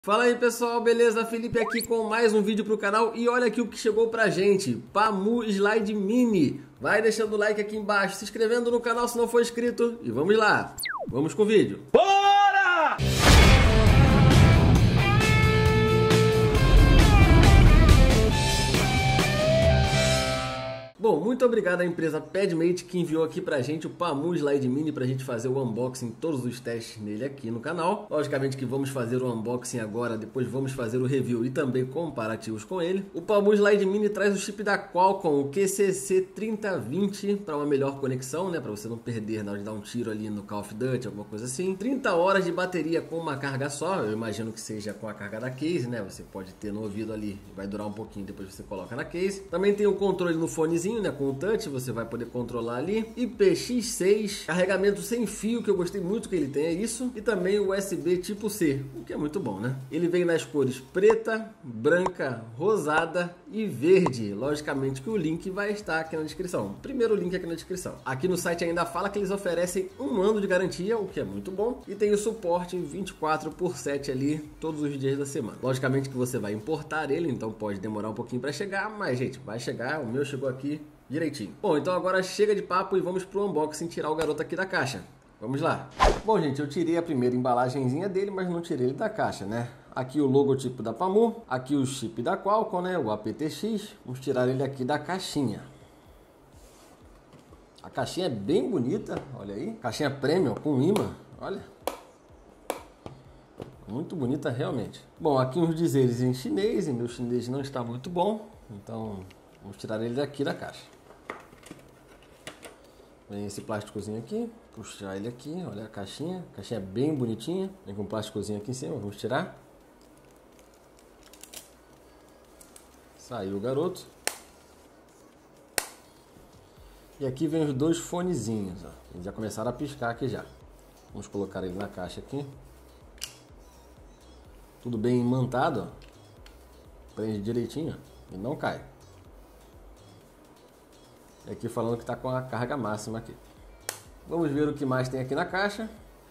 Fala aí pessoal, beleza? Felipe aqui com mais um vídeo pro canal e olha aqui o que chegou pra gente, Pamu Slide Mini. Vai deixando o like aqui embaixo, se inscrevendo no canal se não for inscrito e vamos lá, vamos com o vídeo. Bora! Bom, muito obrigado à empresa Padmate que enviou aqui pra gente o Pamu Slide Mini pra gente fazer o unboxing, todos os testes nele aqui no canal. Logicamente que vamos fazer o unboxing agora, depois vamos fazer o review e também comparativos com ele. O Pamu Slide Mini traz o chip da Qualcomm, o QCC3020, para uma melhor conexão, né? Para você não perder na hora de dar um tiro ali no Call of Duty, alguma coisa assim. 30 horas de bateria com uma carga só, eu imagino que seja com a carga da case, né? Você pode ter no ouvido ali, vai durar um pouquinho, depois você coloca na case. Também tem o controle no fonezinho, né, com o touch, você vai poder controlar ali. IPX6, carregamento sem fio, que eu gostei muito que ele tenha isso, e também o USB tipo C, o que é muito bom, né? Ele vem nas cores preta, branca, rosada e verde. Logicamente que o link vai estar aqui na descrição. Primeiro link aqui na descrição. Aqui no site ainda fala que eles oferecem 1 ano de garantia, o que é muito bom, e tem o suporte 24/7 ali, todos os dias da semana. Logicamente que você vai importar ele, então pode demorar um pouquinho para chegar, mas gente, vai chegar, o meu chegou aqui direitinho. Bom, então agora chega de papo e vamos pro unboxing tirar o garoto aqui da caixa. Vamos lá. Bom, gente, eu tirei a primeira embalagenzinha dele, mas não tirei ele da caixa, né? Aqui o logotipo da Pamu, aqui o chip da Qualcomm, né? O aptX. Vamos tirar ele aqui da caixinha. A caixinha é bem bonita, olha aí. Caixinha premium com imã, olha. Muito bonita realmente. Bom, aqui uns dizeres em chinês, e meu chinês não está muito bom, então vamos tirar ele daqui da caixa. Vem esse plásticozinho aqui, puxar ele aqui, olha a caixinha é bem bonitinha, vem com um plásticozinho aqui em cima, vamos tirar. Saiu o garoto. E aqui vem os dois fonezinhos, ó. Eles já começaram a piscar aqui já. Vamos colocar ele na caixa aqui. Tudo bem imantado, ó. Prende direitinho, ó, e não cai. E aqui falando que está com a carga máxima aqui. Vamos ver o que mais tem aqui na caixa.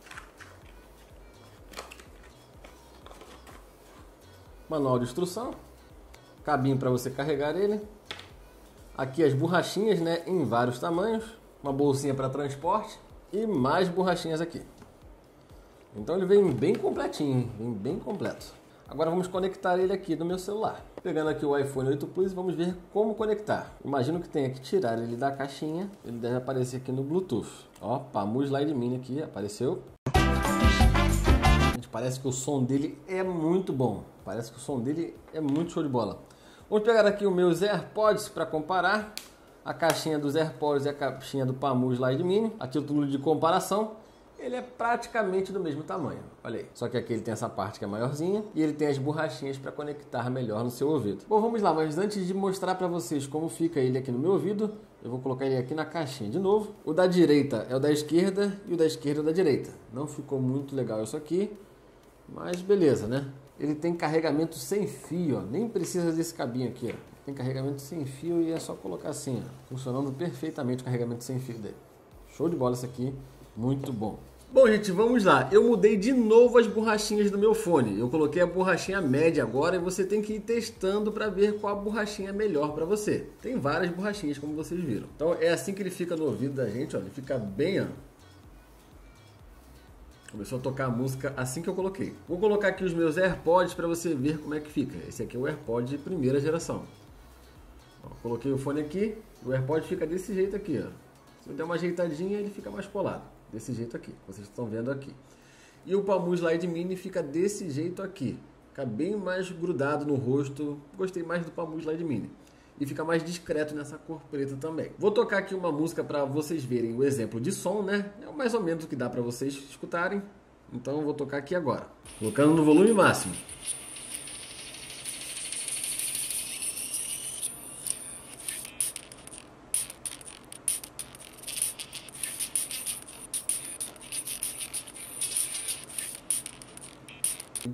Manual de instrução. Cabinho para você carregar ele. Aqui as borrachinhas, né, em vários tamanhos. Uma bolsinha para transporte. E mais borrachinhas aqui. Então ele vem bem completinho, vem bem completo. Agora vamos conectar ele aqui no meu celular. Pegando aqui o iPhone 8 Plus, vamos ver como conectar. Imagino que tenha que tirar ele da caixinha. Ele deve aparecer aqui no Bluetooth. Ó, Pamu Slide Mini aqui, apareceu. Gente, parece que o som dele é muito bom. Parece que o som dele é muito show de bola. Vamos pegar aqui os meus AirPods para comparar. A caixinha dos AirPods e a caixinha do Pamu Slide Mini. A título de comparação. Ele é praticamente do mesmo tamanho, olha aí. Só que aqui ele tem essa parte que é maiorzinha e ele tem as borrachinhas para conectar melhor no seu ouvido. Bom, vamos lá, mas antes de mostrar para vocês como fica ele aqui no meu ouvido, eu vou colocar ele aqui na caixinha de novo. O da direita é o da esquerda e o da esquerda é o da direita. Não ficou muito legal isso aqui, mas beleza, né? Ele tem carregamento sem fio, ó. Nem precisa desse cabinho aqui, ó. Tem carregamento sem fio e é só colocar assim, ó. Funcionando perfeitamente o carregamento sem fio dele. Show de bola isso aqui, muito bom. Bom, gente, vamos lá. Eu mudei de novo as borrachinhas do meu fone. Eu coloquei a borrachinha média agora e você tem que ir testando para ver qual a borrachinha é melhor para você. Tem várias borrachinhas, como vocês viram. Então é assim que ele fica no ouvido da gente, ó. Ele fica bem, ó. Começou a tocar a música assim que eu coloquei. Vou colocar aqui os meus AirPods para você ver como é que fica. Esse aqui é o AirPod de primeira geração. Ó, coloquei o fone aqui, o AirPod fica desse jeito aqui, ó. Se eu der uma ajeitadinha, ele fica mais colado. Desse jeito aqui, vocês estão vendo aqui. E o Pamu Slide Mini fica desse jeito aqui. Fica bem mais grudado no rosto. Gostei mais do Pamu Slide Mini. E fica mais discreto nessa cor preta também. Vou tocar aqui uma música para vocês verem o exemplo de som, né? É mais ou menos o que dá para vocês escutarem. Então eu vou tocar aqui agora. Colocando no volume máximo.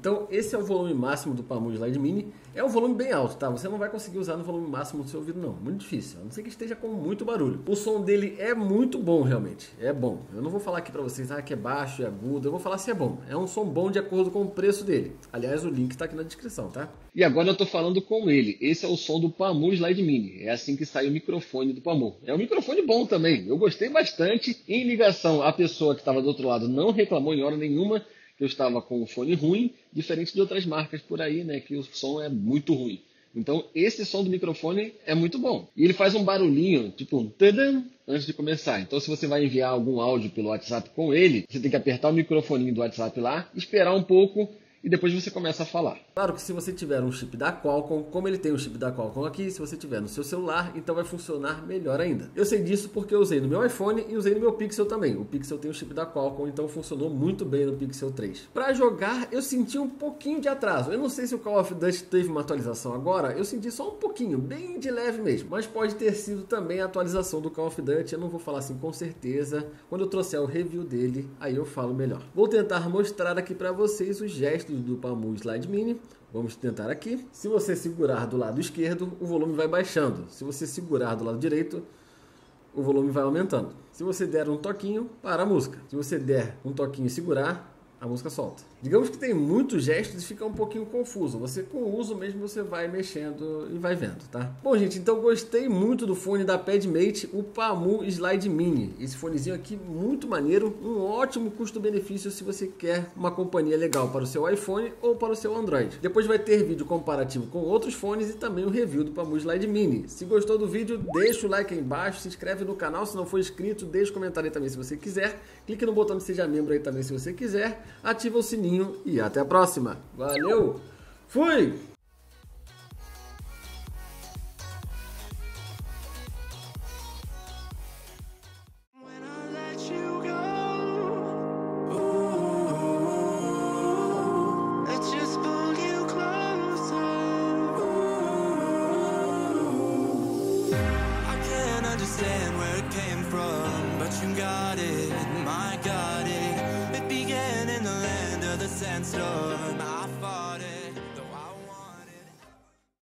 Então esse é o volume máximo do Pamu Slide Mini. É um volume bem alto, tá? Você não vai conseguir usar no volume máximo do seu ouvido não, muito difícil, a não ser que esteja com muito barulho. O som dele é muito bom realmente, é bom. Eu não vou falar aqui pra vocês que é baixo e agudo, eu vou falar se é bom. É um som bom de acordo com o preço dele. Aliás, o link tá aqui na descrição, tá? E agora eu tô falando com ele. Esse é o som do Pamu Slide Mini. É assim que sai o microfone do Pamu. É um microfone bom também. Eu gostei bastante. Em ligação, a pessoa que estava do outro lado não reclamou em hora nenhuma que eu estava com um fone ruim, diferente de outras marcas por aí, né, que o som é muito ruim. Então, esse som do microfone é muito bom. E ele faz um barulhinho, tipo um tadam, antes de começar. Então, se você vai enviar algum áudio pelo WhatsApp com ele, você tem que apertar o microfoninho do WhatsApp lá, esperar um pouco e depois você começa a falar. Claro que se você tiver um chip da Qualcomm, como ele tem um chip da Qualcomm aqui, se você tiver no seu celular, então vai funcionar melhor ainda. Eu sei disso porque eu usei no meu iPhone e usei no meu Pixel também. O Pixel tem o chip da Qualcomm, então funcionou muito bem no Pixel 3. Para jogar, eu senti um pouquinho de atraso. Eu não sei se o Call of Duty teve uma atualização agora, eu senti só um pouquinho, bem de leve mesmo. Mas pode ter sido também a atualização do Call of Duty, eu não vou falar assim com certeza. Quando eu trouxer o review dele, aí eu falo melhor. Vou tentar mostrar aqui para vocês os gestos do Pamu Slide Mini. Vamos tentar aqui. Se você segurar do lado esquerdo, o volume vai baixando. Se você segurar do lado direito, o volume vai aumentando. Se você der um toquinho, para a música. Se você der um toquinho e segurar, a música solta. Digamos que tem muitos gestos e fica um pouquinho confuso. Você, com o uso mesmo, você vai mexendo e vai vendo, tá? Bom, gente, então gostei muito do fone da Padmate, o Pamu Slide Mini. Esse fonezinho aqui, muito maneiro, um ótimo custo-benefício se você quer uma companhia legal para o seu iPhone ou para o seu Android. Depois vai ter vídeo comparativo com outros fones e também o review do Pamu Slide Mini. Se gostou do vídeo, deixa o like aí embaixo, se inscreve no canal se não for inscrito, deixa o comentário aí também se você quiser, clique no botão de seja membro aí também se você quiser, ativa o sininho e até a próxima. Valeu! Fui! Understand where it came from, but you got it, my got it. It began in the land of the sandstorm.